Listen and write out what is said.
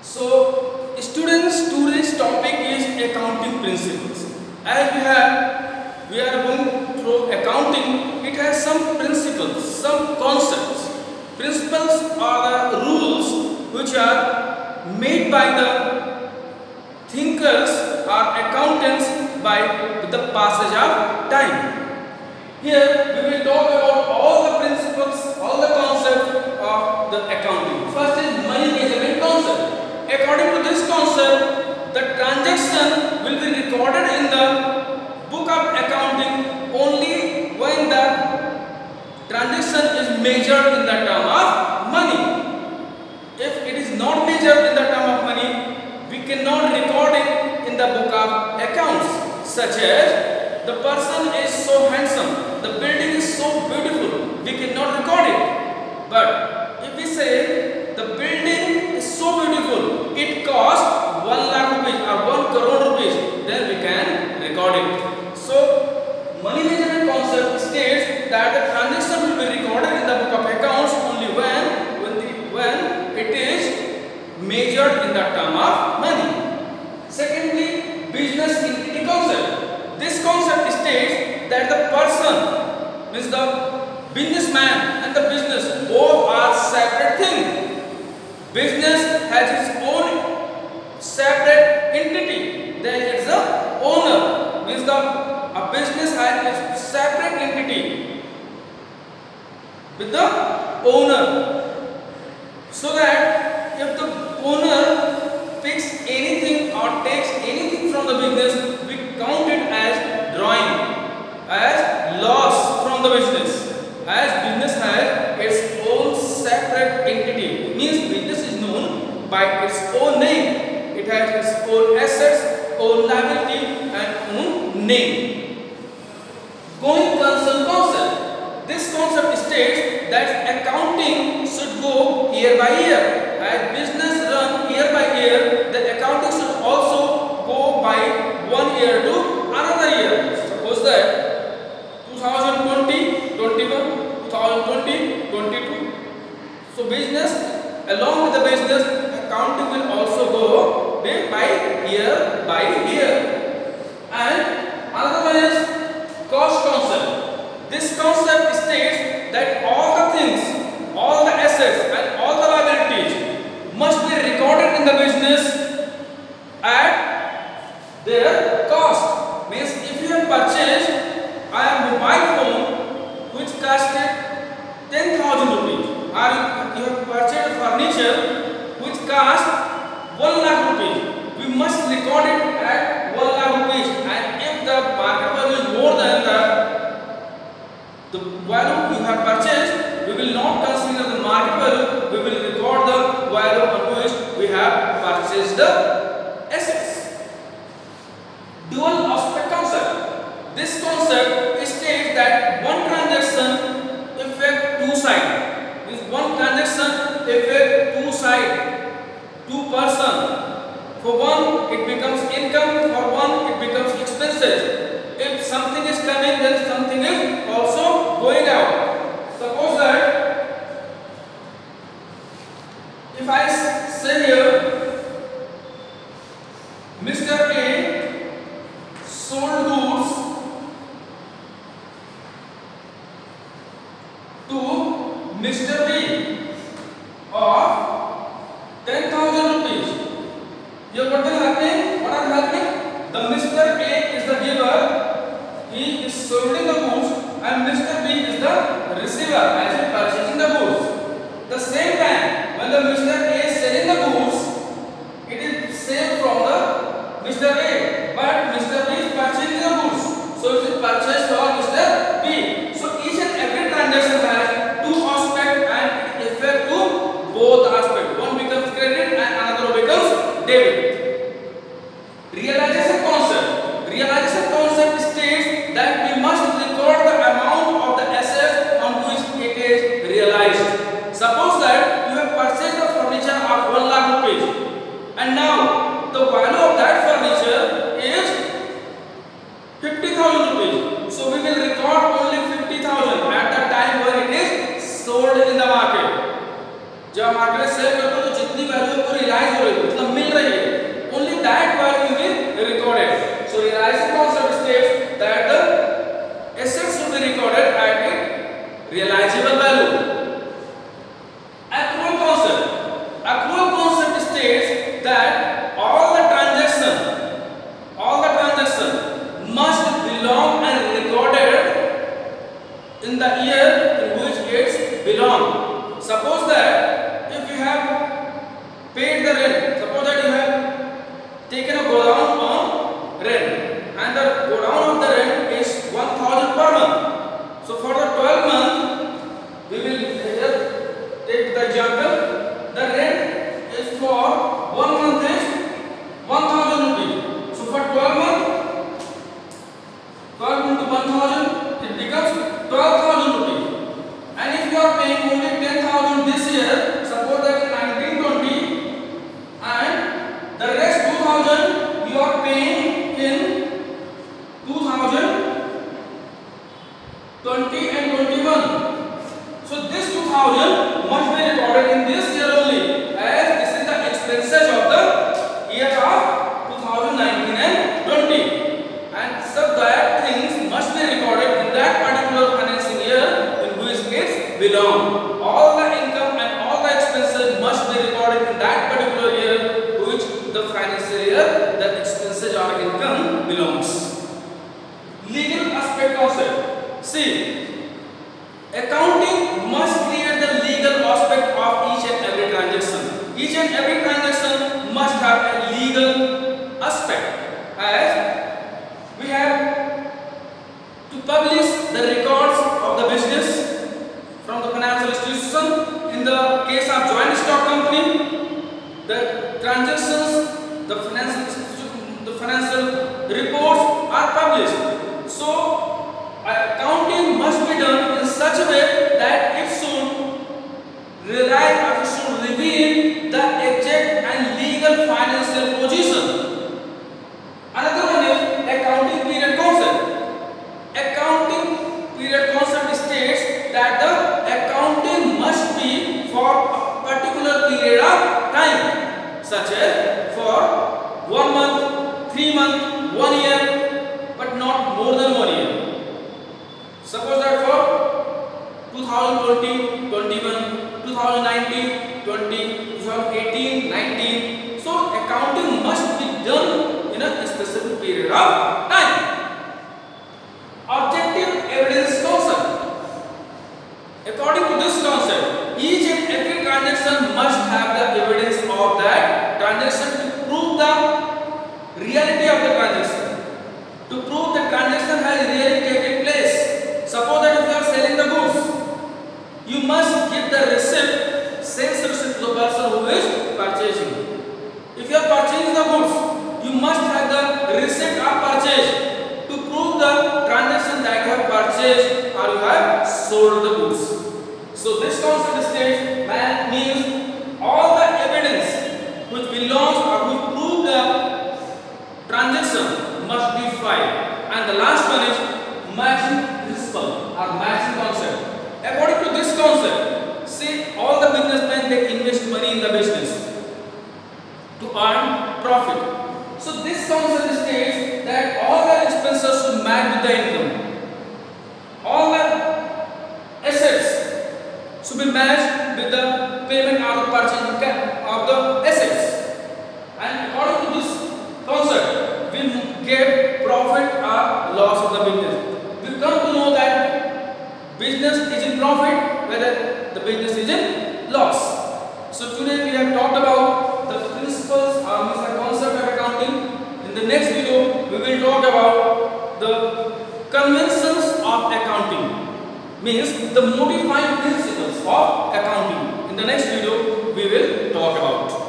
So, students, today's topic is accounting principles. As we are going through accounting, it has some principles, some concepts. Principles are the rules which are made by the thinkers or accountants with the passage of time. Here we will talk about all the principles, all the concepts of the accounting. First is money measurement concept. According to this concept, the transaction will be recorded in the book of accounting only when the transaction is measured in the term of money. If it is not measured in the term of money, we cannot record it in the book of accounts. Such as the person is so handsome, the building is so beautiful, we cannot record it. But if we say the building is so beautiful, it cost 1 lakh rupees or 1 crore rupees, then we can record it. So, money measurement concept states that the transaction will be recorded in the book of accounts only when it is measured in the term of money. Secondly, business entity concept. This concept states that the person, means the businessman and the business, both are separate things. Business has its own separate entity. There is the owner, means a business has its separate entity with the owner. So that if the owner picks anything or takes anything from the business, we count it as drawing, as loss from the business. As business has its own separate entity, it means business is known by its own name. It has its own assets, own liability and own name. Going concern concept. This concept states that accounting should go year by year. As business run year by year, the accounting should also go by 1 year to another year. Suppose that 2020, 21, 2020, 22. So business, along with the business, accounting will also go by year. And another one is cost concept. This concept states that all the things, all the assets and all the liabilities must be recorded in the business at their cost. Means if you have purchased a mobile phone which costed 10,000 rupees, or you have purchased furniture which cost 1 lakh rupees, we must record it at 1 lakh rupees. And if the market value is more than the value you have purchased, we will not consider the market value, we will record the value on which we have purchased the assets. Dual aspect concept. This concept states that one transaction affect two sides. Means one transaction affect two sides, two person. For one it becomes income, for one it becomes expenses. If something is coming, then something is also going out. Suppose that if I say here, Mr. A sold goods to Mr. B of 10,000 rupees. Here what will happen? What is happening? The Mr. A is the giver, he is selling the goods, and Mr. B is the receiver, as in purchasing the goods. The same time, when the Mr. A is selling the goods, it is sale from the Mr. A, but Mr. B is purchasing the goods, so it is purchased from Mr. B. So each and every transaction has two aspects and it affects to both aspects. One becomes credit and another becomes debit. Realization concept. Realization concept states that we must record the amount of the assets on which it is realized. Suppose that you have purchased the furniture paid the rent. Suppose that you have taken a godown on rent, and the godown of the rent is 1,000 per month. So for the 12 month, we will take the example. The rent is for 1 month is 1,000 rupees. So for 12 months, 12 into 1,000, it becomes 12,000 rupees. And if you are paying only 10,000 this year, suppose that 1920, and the rest 2,000 you are paying in 2020 and 21. So this 2,000 must be recorded in this year only, as this is the expenses of the year of 2019 and 20, and such that things must be recorded in that particular financing year in which it belongs. All the income and all the expenses must be recorded in that particular year which the financial year the expenses or income belongs. Legal aspect concept. See, accounting must clear the legal aspect of each and every transaction. Each and every transaction must have a legal aspect, as we have to publish the records of the business from the financial institution. In the case of joint stock company, the transactions, the financial reports are published. So accounting must be done in such a way that it should rely or it should reveal the exact and legal financial position. Another one is accounting period concept. Accounting period concept states that the accounting must be for a particular period of time, such as for 1 month, 3 months, 1 year, but not more than 1 year. Suppose that for 2020, 21, 2019, 20, 2018, 19. So accounting must be done in a specific period of time. Objective evidence concept. According to this concept, each and every transaction must have the evidence of that transaction to prove the reality of the transaction, to prove the transaction has really taken place. Suppose that if you are selling the goods, you must give the receipt, sales receipt to the person who is purchasing. If you are purchasing the goods, you must have the receipt of purchase to prove the transaction that you have purchased or you have sold the goods. So this concept states means all the evidence which belongs or which prove the transaction must be filed. And the last one is matching principle or matching concept. According to this concept, see, all the businessmen, they invest money in the business to earn profit. So this concept states that all the expenses should match with the income. All the assets should be matched with the payment or the purchase of the assets. And according to this concept, we get profit or loss of the business. We come to know that business is in profit, whether the business is in loss. So today we have talked about the principles or means the concept of accounting. In the next video, we will talk about the conventions of accounting, means the modifying principles of accounting. In the next video, we will talk about.